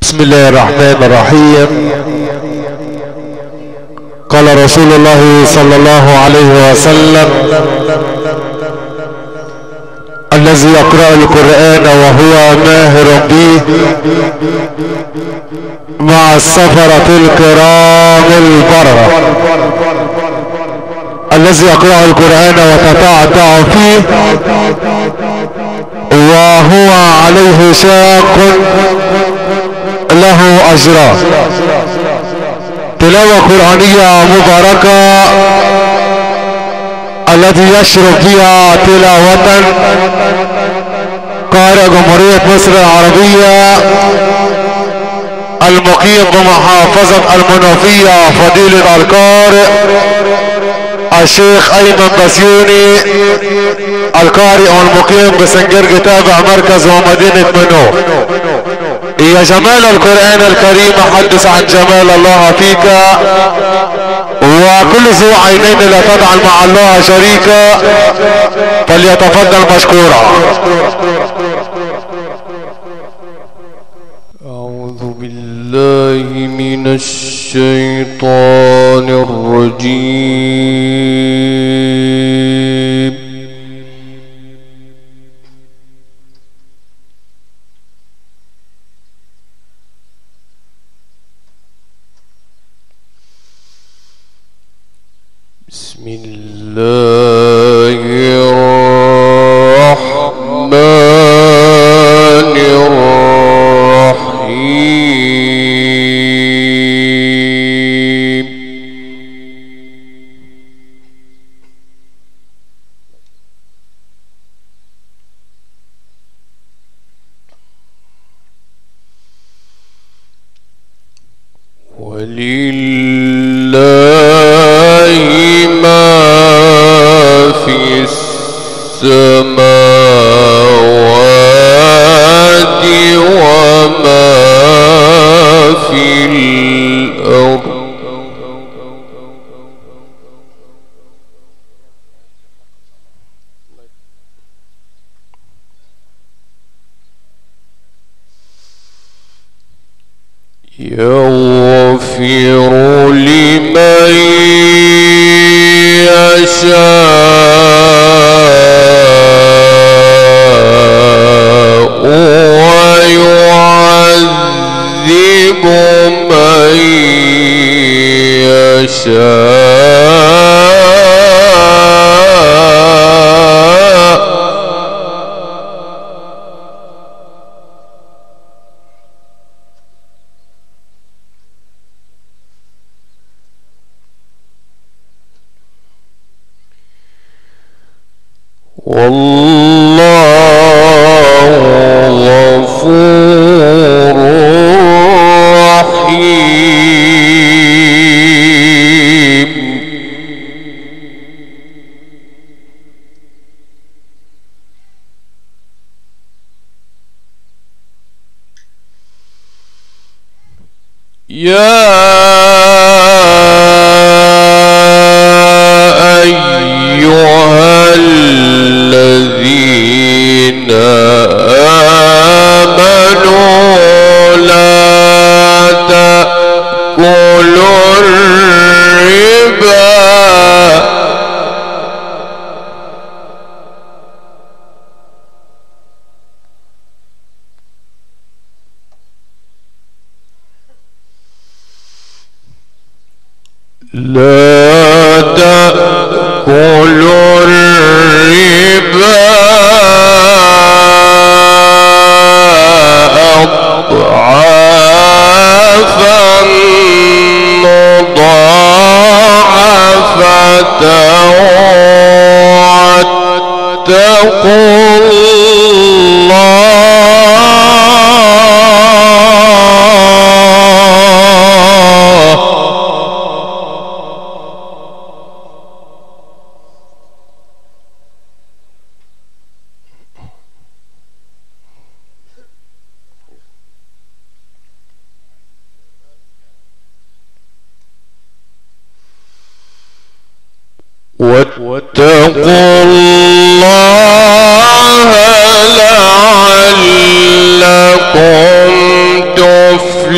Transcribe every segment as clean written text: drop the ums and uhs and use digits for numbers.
بسم الله الرحمن الرحيم. قال رسول الله صلى الله عليه وسلم: الذي يقرأ القرآن وهو ماهر به مع السفرة الكرام البررة. الذي يقرأ القرآن وتتعتع فيه وهو عليه شاق له أجران. تلاوة قرآنية مباركة التي يشرف فيها تلاوة قارئ جمهورية مصر العربية المقيم بمحافظة المنوفية فضيلة القارئ الشيخ أيمن بسيوني، القارئ والمقيم بسنجرج تابع مركز ومدينة منوف. يا جمال القرآن الكريم حدث عن جمال الله فيك، وكل ذو عينين لا تجعل مع الله شريكا، فليتفضل مشكورا. أعوذ بالله من الشيطان الرجيم. بسم الله الرحمن الرحيم. ولله ما في السماوات وما في الأرض. يغفر لمن يشاء ويعذب من يشاء. والله غفور رحيم. يا أيها الذين آمنوا لا تأكلوا الربا أضعافا مضاعفة واتقوا الله. واتقوا الله لعلكم تفلحون.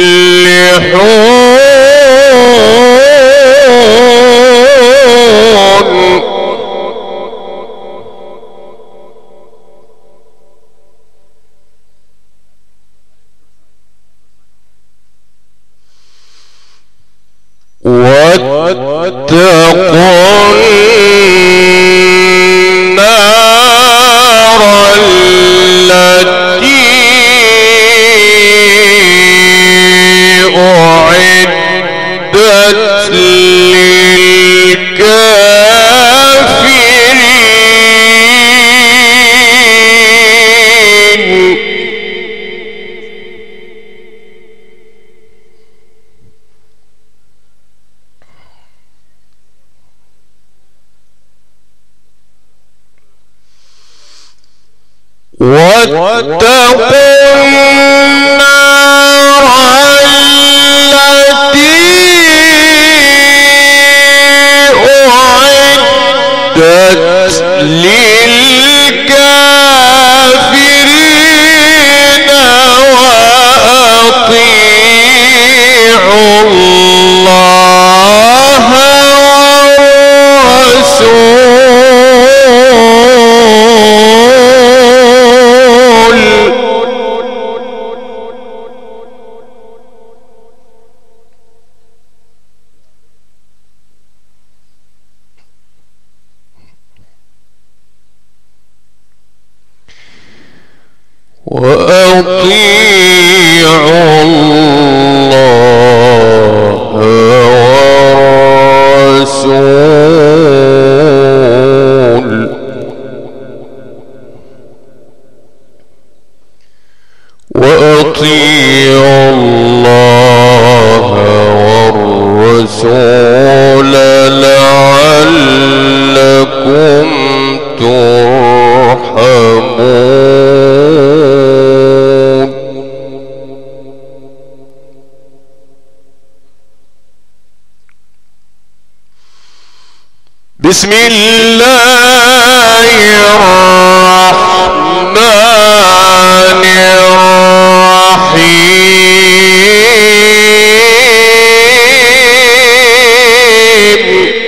واتقوا النار التي أعدت للكافرين. واتقوا النار التي أعدت للكافرين وأطيعوا الله والرسول. وأطيعوا الله والرسول. وأطيعوا الله والرسول لعلكم ترحمون. بسم الله الرحمن الرحيم.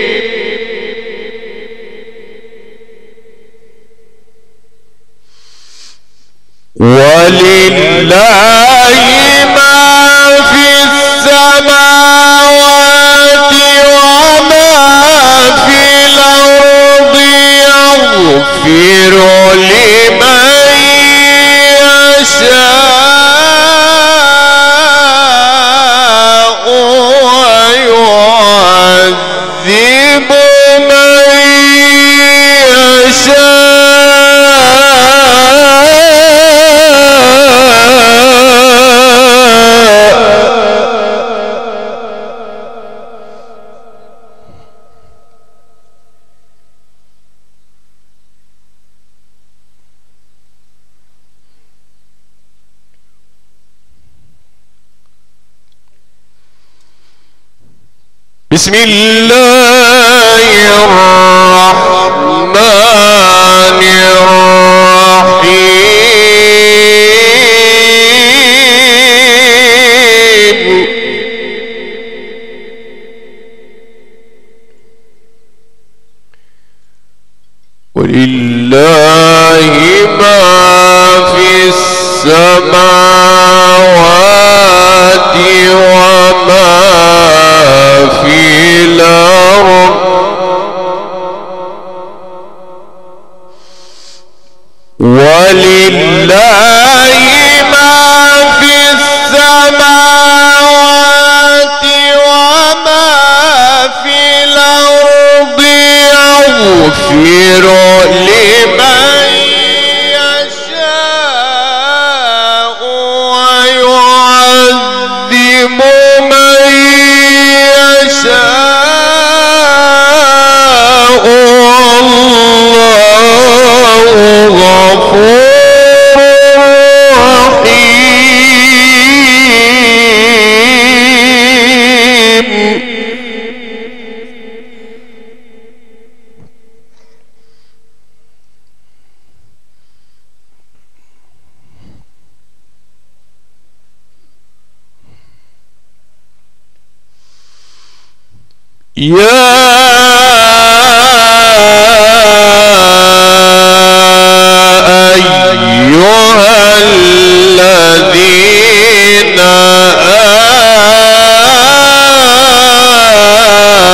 ولله ما في السماوات وما في الأرض يغفر لمن يشاء ويعذب من بسم الله الرحمن الرحيم. ولله ما في السماوات وما في الأرض ولله ما في السماوات وما في الأرض يغفر لمن يشاء ويعذب من يشاء والله غفور رحيم. يا أيها الذين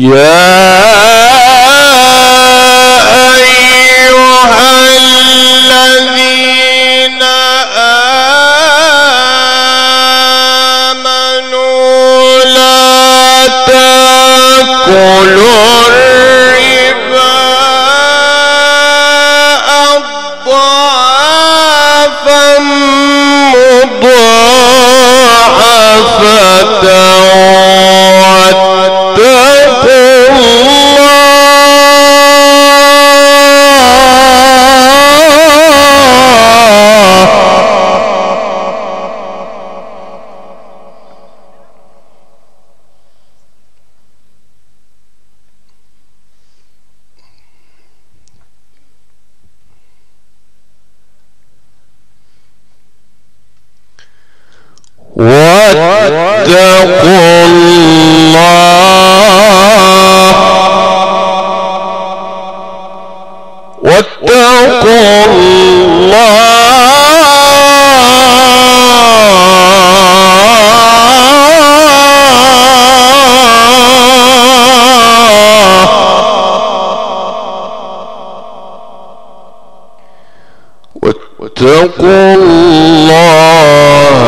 واتقوا الله واتقوا واتقوا الله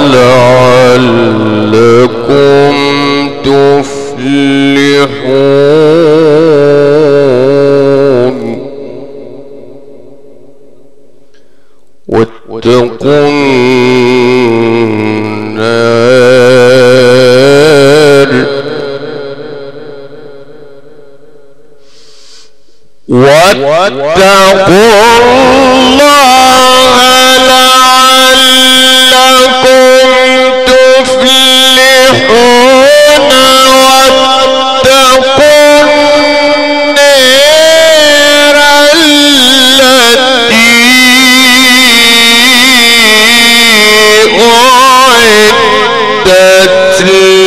لعلكم تفلحون واتقوا النار واتقوا الله لعلكم تفلحون واتقوا النار التي أعدت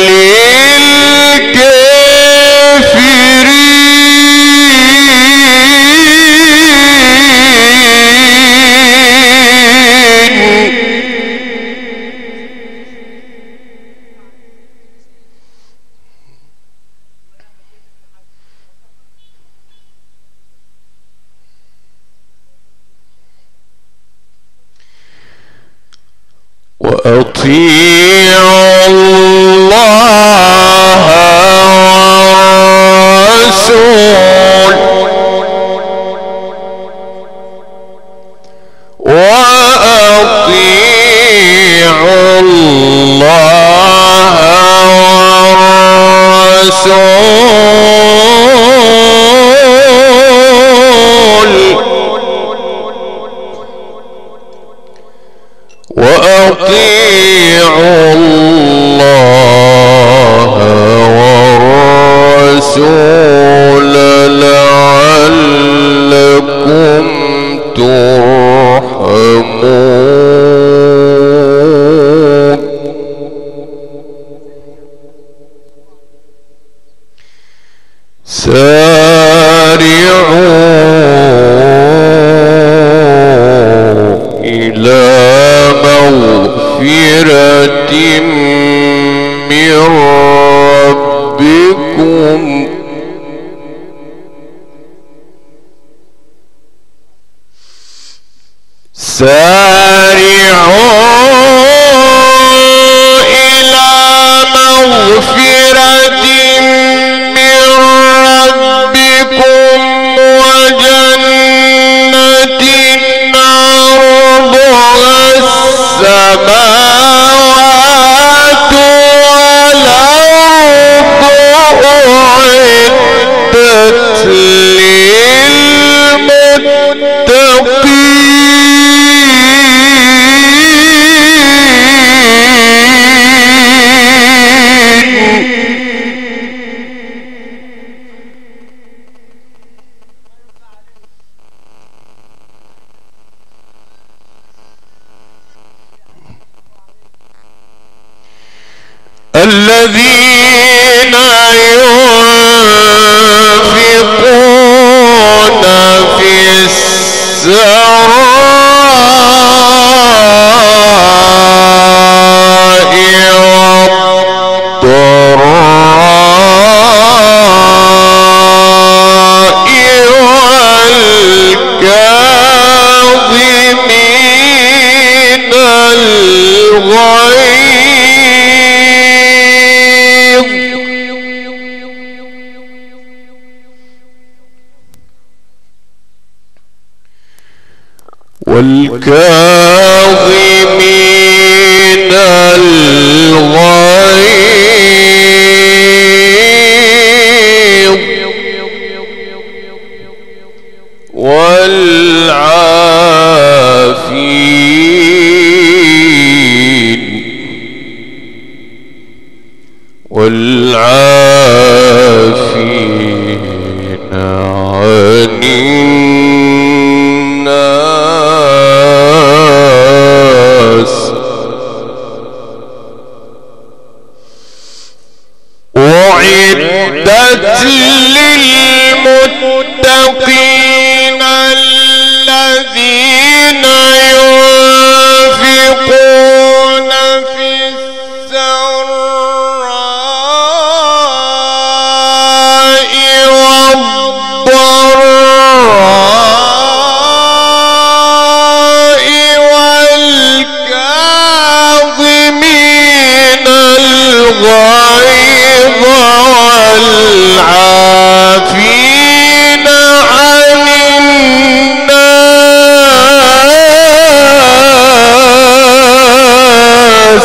وأطيعوا الله والرسول وأطيعوا الله والرسول وأطيعوا الله والرسول لعلكم ترحمون سارعوا إلى مغفرة من ربكم سارعوا إلى مغفرة من ربكم وجنة عرضها السماوات والأرض أعدت الذين ينفقون في السراء والضراء والكاظمين الغيظ والعافين عن الناس أعدت للمتقين الذين ينفقون في السراء والضراء والكاظمين الغيظ والعافين عن الناس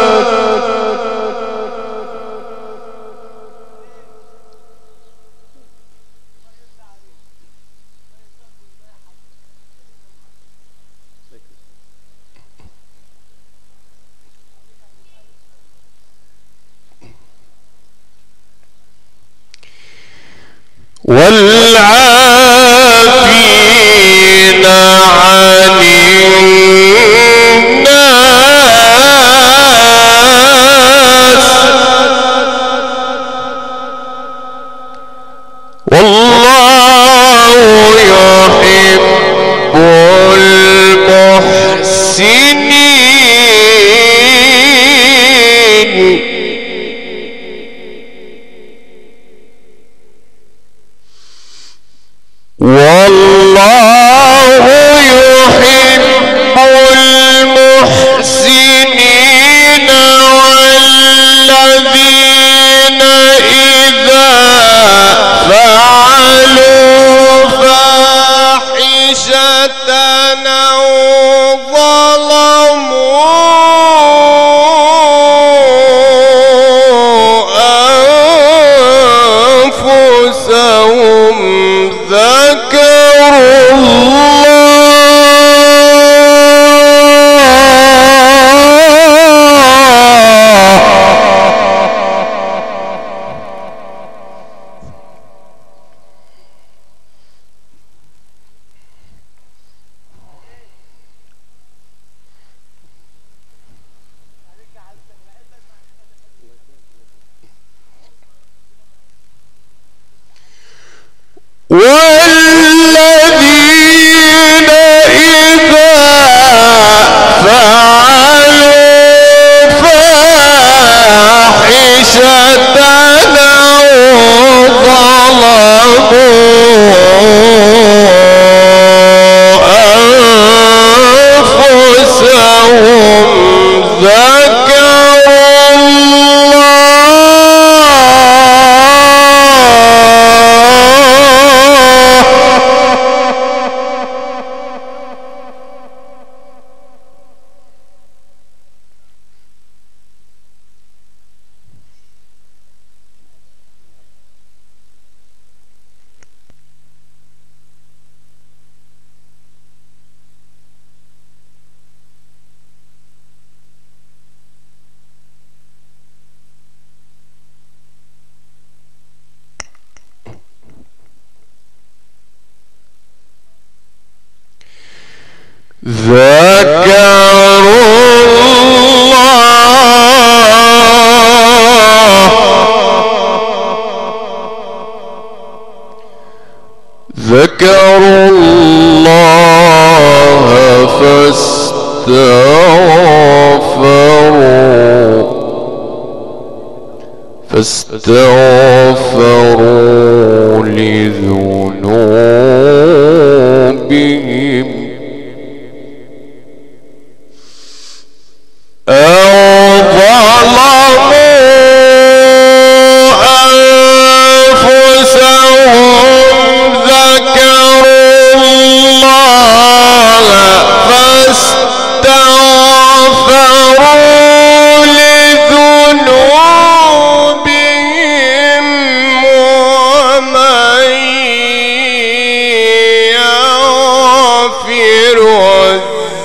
والعافين عن الناس والله يحب المحسنين والله يحب المحسنين والذين إذا فعلوا فاحشة أو ظلموا أنفسهم ذكروا والذين إذا فعلوا فاحشة أو ظلموا أنفسهم ذكروا ذكروا الله فاستغفروا لذنوبهم أو ظلموا أنفسهم ذكروا الله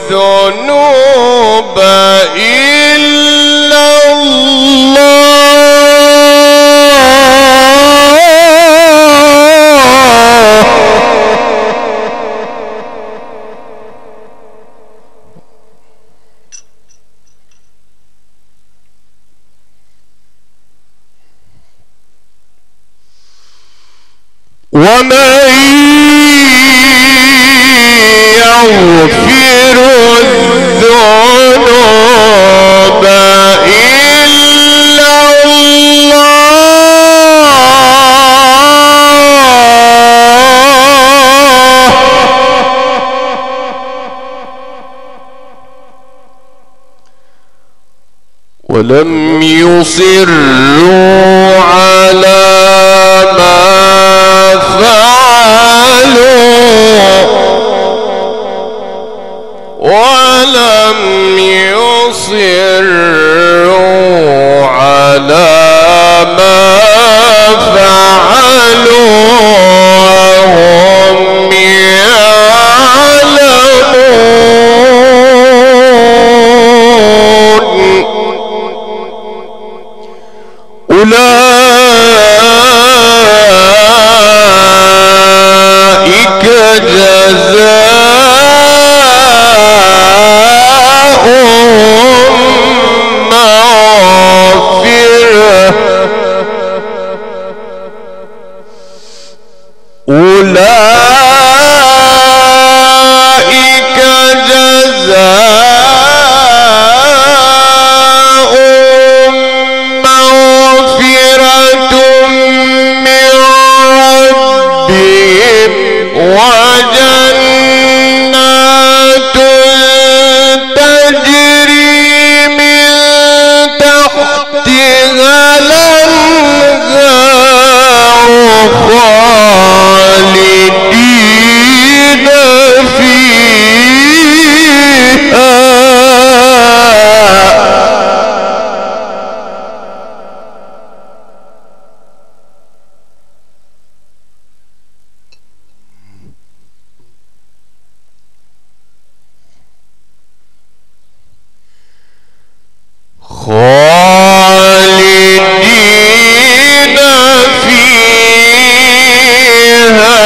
الذنوب إلا الله ومن يغفر الذنوب إلا الله ولم يصروا على ما ولم يصروا على ما فعلوا وهم يعلمون أولئك جزاؤهم مغفرة أولئك جزاؤهم مغفرة من ربهم وجنات تجري من تحتها الأنهار خالدين فيها خالدين فيها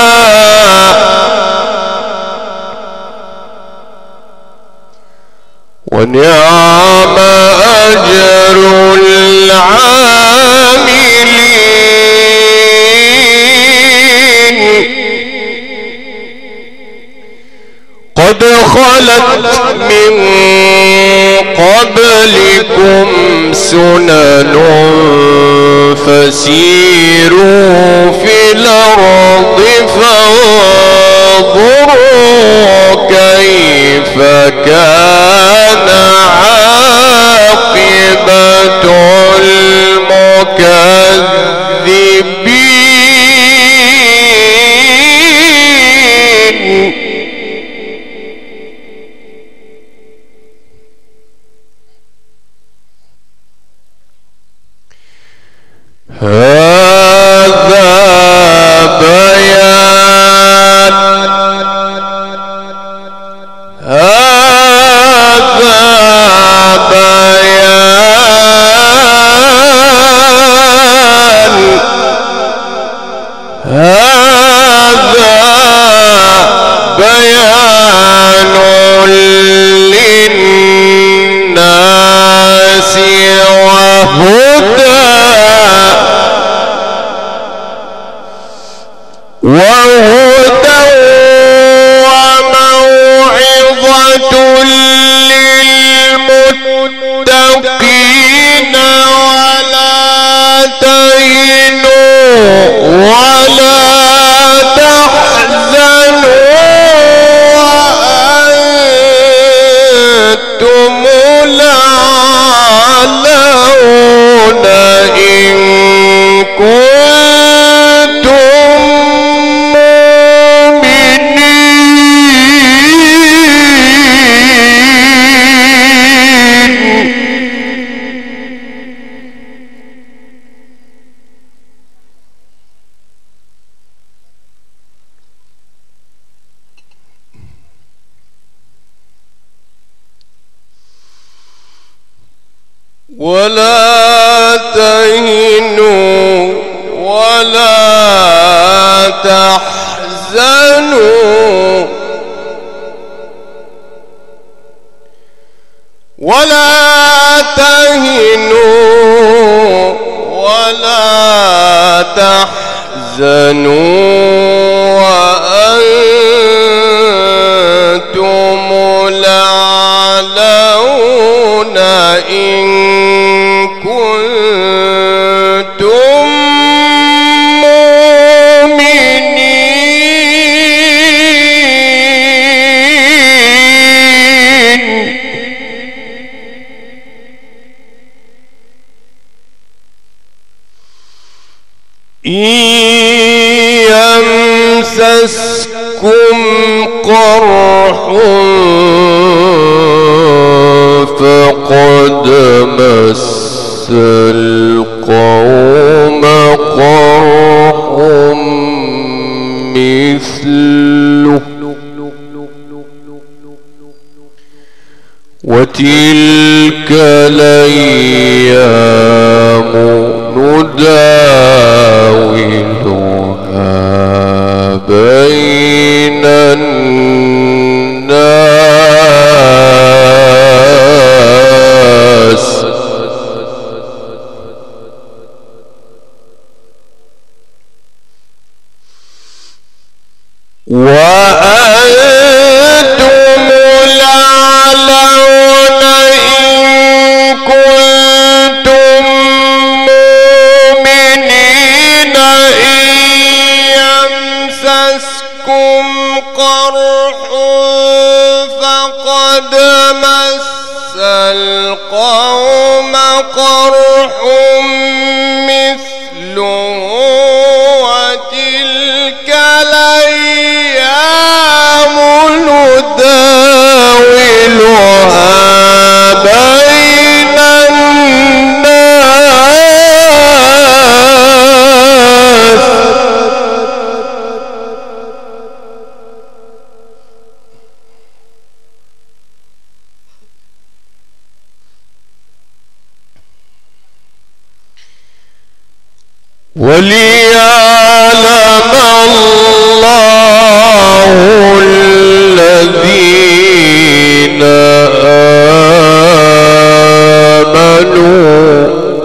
ونعم أجر العاملين قد خلت من قبلكم سنن فسيروا في الأرض فانظروا كيف كان عاقبة المكذبين هذا بيان للناس وهدى ولا تهنوا ولا تحزنوا ولا تهنوا ولا تحزنوا وأنتم الأعلون إن كنتم مؤمنين. إن يمسسكم قرح فقد مس القوم قرح مثله وتلك الأيام نداولها بين الناس وأنتم الأعلون إن كنتم مؤمنين. إن يمسسكم قرح فقد مس القوم قرح مثله وتلك الأيام نداولها بين الناس. وليعلم الله الذين آمنوا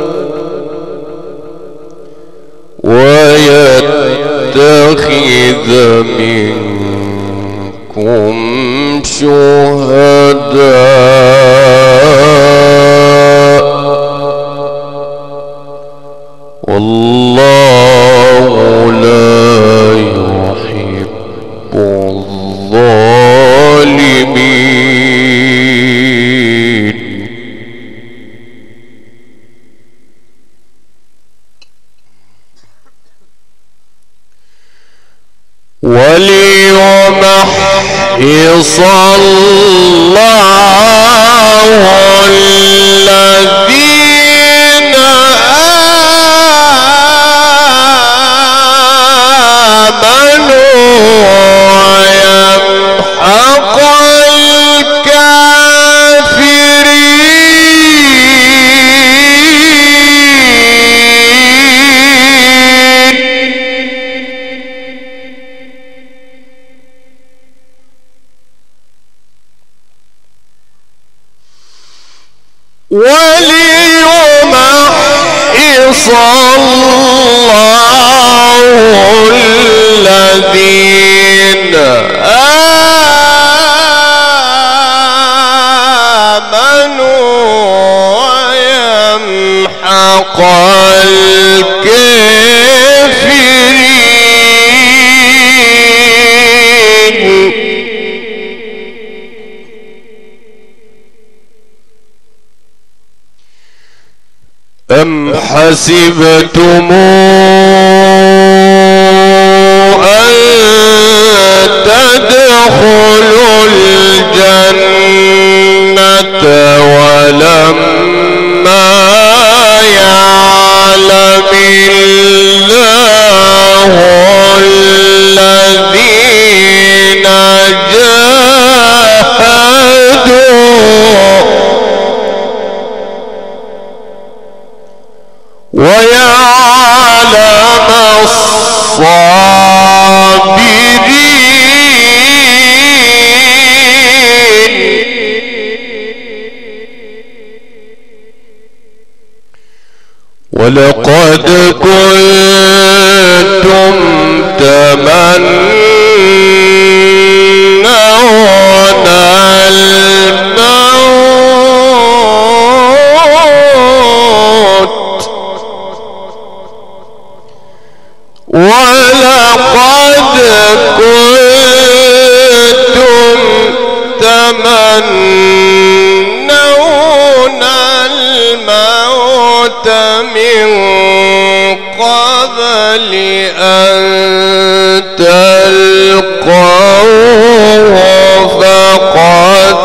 ويتخذ منكم شهداء والله لا يحب الظالمين. وليمحص الله الذين آمنوا ويمحق وليمحص الله الذين آمنوا ويمحق الكافرين. أم حسبتم أن تدخلوا الجنة ولما يعلم الله الذين جاهدوا ولقد كنتم تمنون الموت ولقد كنتم تمنون الموت من قبل أن تلقوه فقد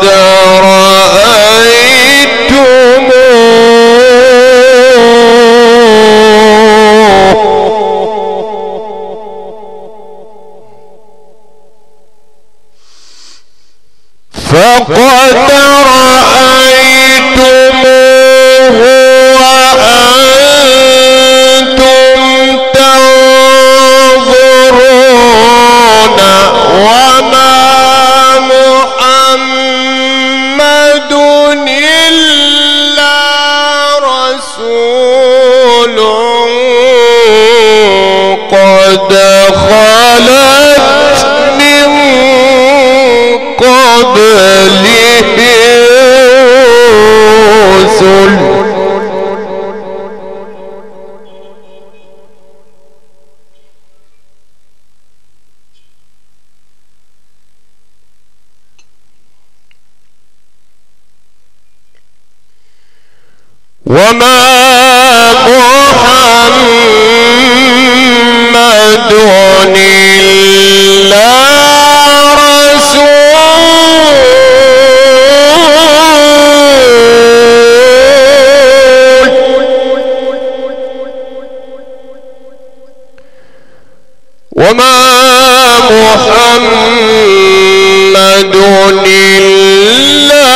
رأيتموه وأنتم تنظرون وما محمد إلا رسول قد خلت من قبله الرسل وما محمد إلا وما محمد إلا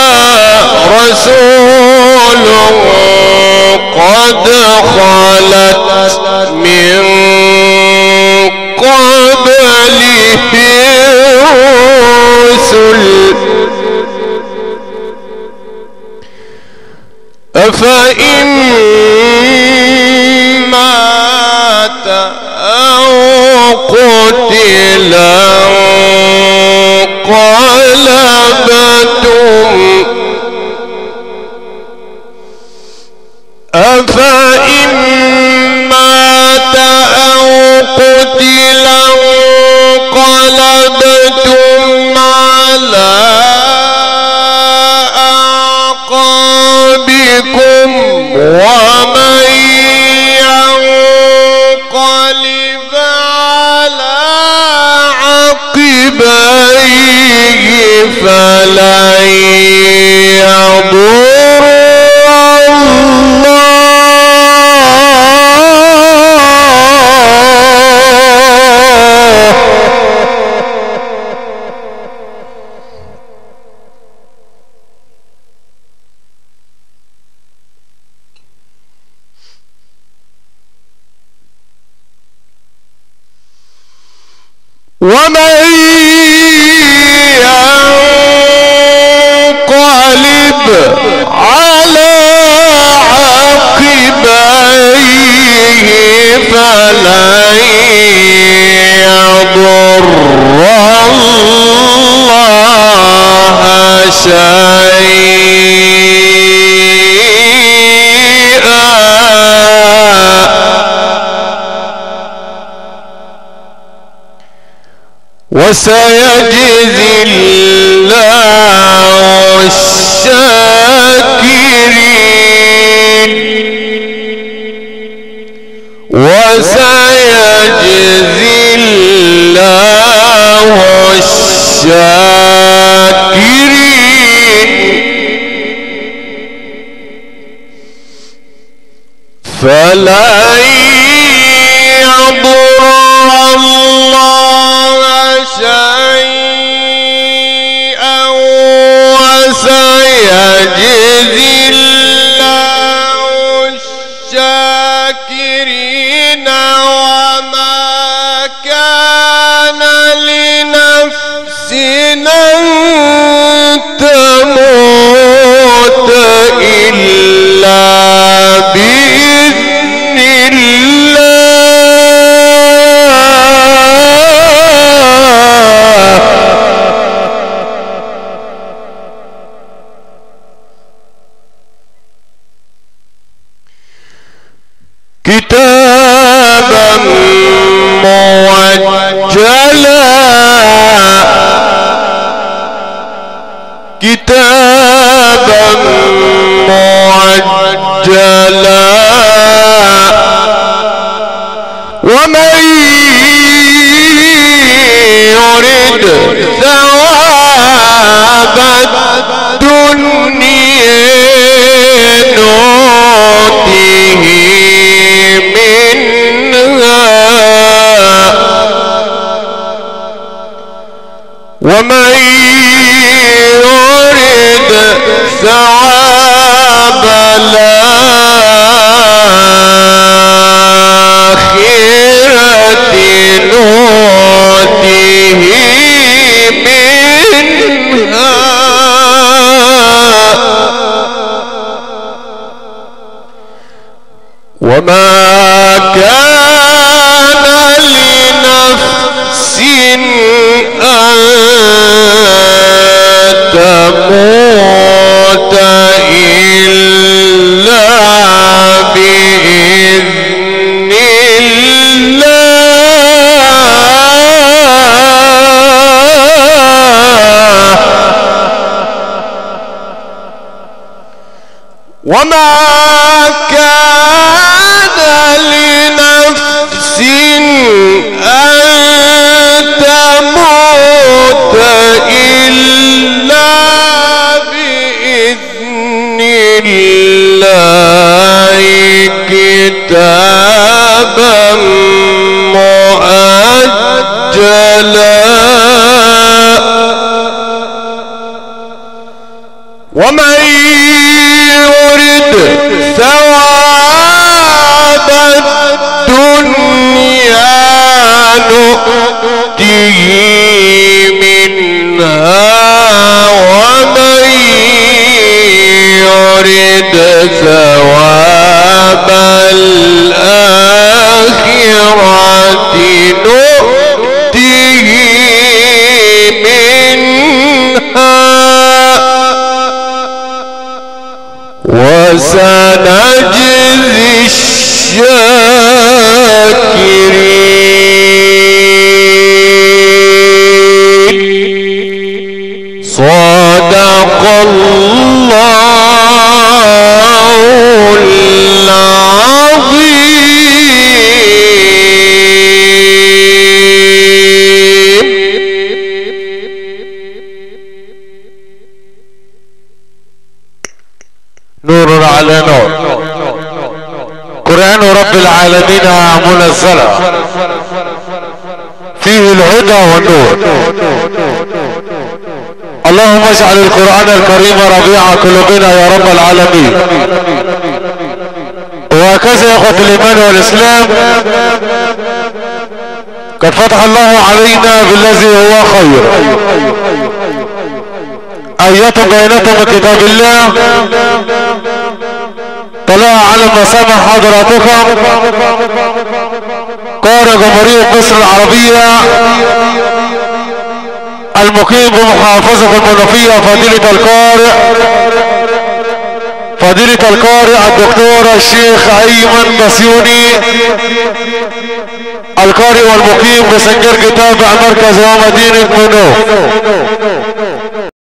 رسول قد خلت من قبله الرسل أفإن مات أو قتلا انقلبتم أفإن مات أو قتلا انقلبتم على أعقابكم ومن ينقلب على عقبيه فلن يضر ومن ينقلب على عقبيه فلن يضر الله شيئا وسيجزي الله الشاكرين وسيجزي الله الشاكرين فلن يضر الله شيئا وسيجزي الله الشاكرين وما كان لنفس أن تموت إلا بإذن كتابا موجلا كتابا موجلا ومن يرد ثواب الدنيا نؤته منها ومن يرد ثواب الآخرة نؤته منها وما كان لنفس أن تموت إلا بإذن الله وما كان لنفس أن تموت إلا بإذن الله كتابا مؤجلا ومن يرد ثواب الدنيا نؤته منها ومن يرد ثواب الآخرة نؤته منها وسنجزي الشاكرين صدق الله العظيم. نور على نور، قرآن رب العالمين منزلة فيه الهدى والنور. اللهم اجعل القرآن الكريم ربيع قلوبنا يا رب العالمين. وهكذا يا اخوة الايمان والاسلام قد فتح الله علينا بالذي هو خير، آيات بينات من كتاب الله طلع على مسامع حضراتكم قارئ جمهورية مصر العربية المقيم بمحافظة المنوفية فضيلة القارئ الدكتور الشيخ أيمن بسيوني، القارئ والمقيم بسنجر كتاب مركز ومدينة منوف.